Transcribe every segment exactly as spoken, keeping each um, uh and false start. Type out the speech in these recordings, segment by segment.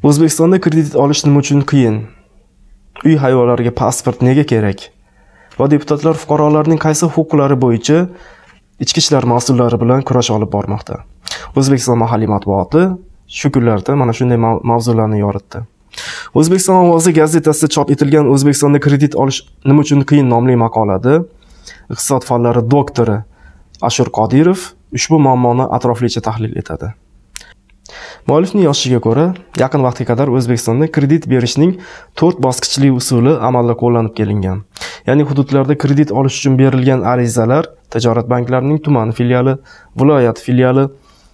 O'zbekistonda kredit olish nima uchun qiyin? Uy hayvonlariga pasport nega kerak? Va deputatlar fuqarolarning qaysi huquqlari bo'yicha ichki ishlar mas'ullari bilan kurash olib bormoqda. O'zbekiston mahalliy matbuoti shu kunlarda mana shunday mavzularni yoritdi. O'zbekiston ovozi gazetasida chop etilgan O'zbekistonda kredit olish nima uchun qiyin nomli maqolada iqtisod fanlari doktori Ashur Qodirov ushbu muammoni atroflicha tahlil etadi. Muallifning yozishiga ko'ra, yaqin vaqtga qadar O'zbekistonda kredit berishning to'rt bosqichli usuli amalda qo'llanib kelingan. Ya'ni hududlarda kredit olish uchun berilgan arizalar tijorat banklarining tuman filiali, viloyat filiali,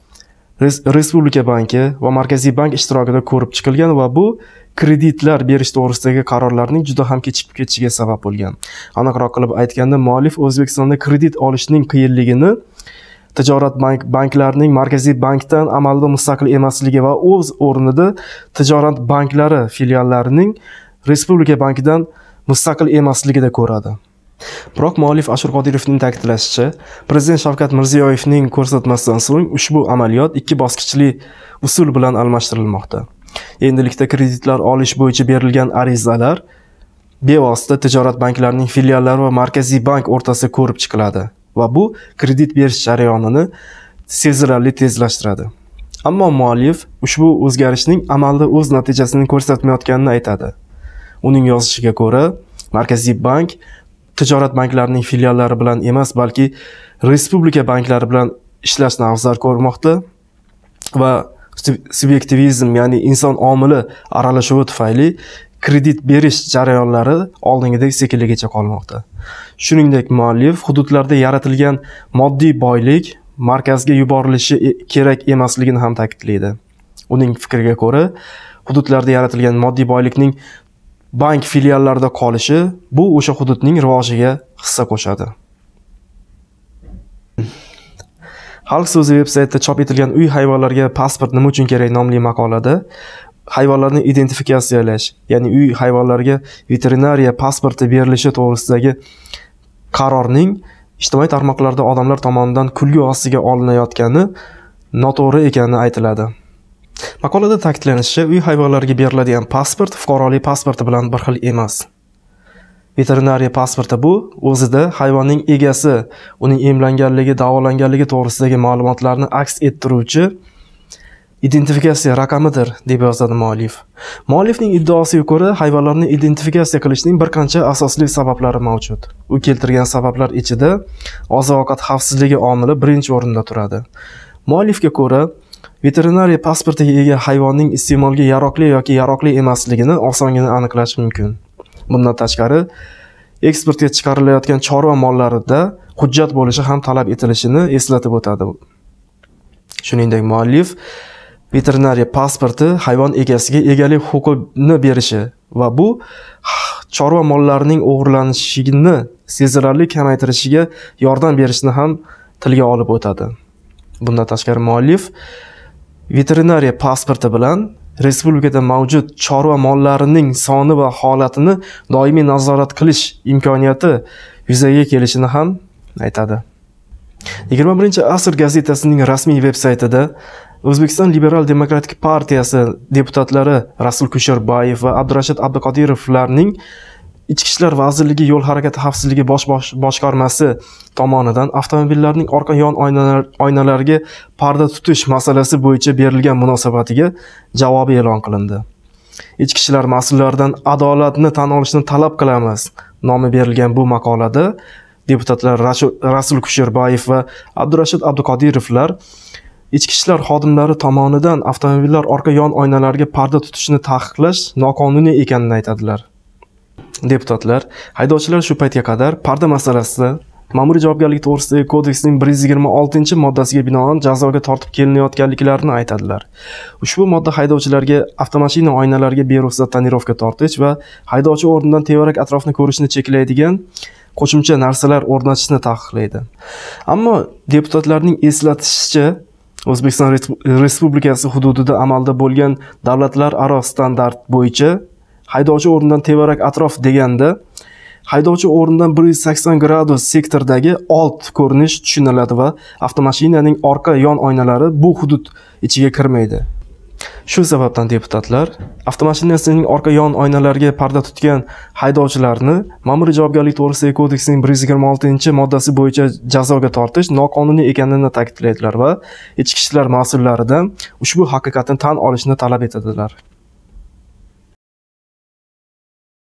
Respublika banki va Markaziy bank ishtirokida ko'rib chiqilgan va bu kreditlar berish to'g'risidagi qarorlarning juda ham kechikib ketishiga sabab bo'lgan. Aniqroq qilib aytganda, muallif O'zbekistonda kredit olishning qiyinligini tijorat bank banklarining Markaziy bankdan amalda mustaqil emasligi va o'z o'rnida tijorat banklari filiallarining Respublika bankidan mustaqil emasligida ko'radi. Biroq muallif Ashur Qodirovning ta'kidlashicha, Prezident Shavkat Mirziyoyevning ko'rsatmasidan so'ng ushbu amaliyot ikki bosqichli usul bilan almashtirilmoqda. Endilikda kreditlar olish bo'yicha berilgan arizalar bevosita tijorat banklarining filiallari va Markaziy bank o'rtasida ko'rib chiqiladi va bu kredit berish jarayonini sezilarli tezlashtiradi. Ammo muallif ushbu o'zgarishning amalda o'z natijasini ko'rsatmayotganini aytadi. Uning yozishiga ko'ra, Markaziy bank tijorat banklarining filiallari bilan emas, balki Respublika banklari bilan ishlashni afzal ko'rmoqda va subyektivizm, ya'ni inson omili aralashuvi tufayli kredit berish jarayonlari oldingidek sekinligicha qolmoqda. Shuningdek, muallif hududlarda yaratilgan moddiy boylik markazga yuborilishi kerak emasligini ham ta'kidlaydi. Uning fikriga ko'ra, hududlarda yaratilgan moddiy boylikning bank filiallarida qolishi bu o'sha hududning rivojiga hissa qo'shadi. Xalq so'zi veb-saytida chop etilgan uy hayvonlariga pasport nima uchun kerak nomli maqolada hayvonlarni identifikatsiyalash, ya'ni uy hayvonlariga veterinariya pasporti berilishi to'g'risidagi qarorning ijtimoiy tarmoqlarda odamlar tomonidan kulgi ostiga olinayotgani noto'g'ri ekani aytiladi. Maqolada ta'kidlanishicha, uy hayvonlariga beriladigan pasport fuqarolik pasporti bilan bir xil emas. Veterinariya pasporti bu o'zida hayvonning egasi, uning emlanganligi, davolanganligi to'g'risidagi ma'lumotlarni aks ettiruvchi identifikatsiya raqamidir, deb yozadi muallif. Muallifning iddaosiga ko'ra, hayvonlarni identifikatsiya qilishning bir qancha asosli sabablari mavjud. U keltirgan sabablar ichida oziq-ovqat xavfsizligi omili birinchi o'rinda turadi. Muallifga ko'ra, veterinariya pasportiga ega hayvonning iste'molga yaroqli yoki yaroqli emasligini osongina aniqlash mumkin. Bundan tashqari, eksportga chiqarilayotgan chorva mollarida hujjat bo'lishi ham talab etilishini eslatib o'tadi. Shuningdek, muallif veterinariya pasporti hayvon egasiga egalik huquqini berishi va bu chorva mollarining o'g'irlanishini sezilarli kamaytirishiga yordam berishini ham tilga olib o'tadi. Bundan tashqari, muallif veterinariya pasporti bilan respublikada mavjud chorva mollarining soni va holatini doimiy nazorat qilish imkoniyati yuzaga kelishini ham aytadi. yigirma birinchi asr gazetasining rasmiy veb-saytida O'zbekiston Liberal Demokratik partiyasi deputatlari Rasul Kusherbayev va Abdurashid Abduqodirovlarning Ichki ishlar vazirligi yo'l harakati xavfsizligi bosh boshqarmasi tomonidan avtomobillarning orqa yon oynalariga parda tutish masalasi bo'yicha berilgan munosabatiga javob e'lon qilindi. Ichki ishlar mas'ullaridan adolatni tan olishni talab qilamiz nomi berilgan bu maqolada deputatlar Rasul Kusherbayev va Abdurashid Abduqodirovlar ichki ishlar xodimlari tomonidan avtomobillar orqa yon oynalariga parda tutishni taqiqlash noqonuniy ekanini aytadilar. Deputatlar haydovchilar shu paytga qadar parda masalasida ma'muriy javobgarlik to'g'risidagi kodeksning bir yuz yigirma oltinchi moddasiga binoan jazoga tortib kelinayotganliklarini aytadilar. Ushbu modda haydovchilarga avtomashina oynalariga beruxsat tonirovka tortish va haydovchi o'rnidan tevarak atrofni ko'rishni cheklaydigan qo'shimcha narsalar o'rnatishni taqiqlaydi. Ammo deputatlarning eslatishicha, O'zbekiston Respublikasi hududida amalda bo'lgan davlatlararo standart bo'yicha haydovchi o'rnidan tevarak atrof deganda haydovchi o'rnidan bir yuz sakson gradus sektordagi old ko'rinish tushuniladi va avtomashinaning orqa yon oynalari bu hudud ichiga kirmaydi. Shu sababdan deputatlar avtomashinasining orqa yon oynalariga parda tutgan haydovchilarni Ma'muriy javobgarlik to'g'risidagi kodeksning bir yuz yigirma oltinchi moddasi bo'yicha jazoga tortish noqonuniy ekanini ta'kidlaydilar va ichki ishlar mas'ullaridan ushbu haqiqatni tan olishni talab etadilar.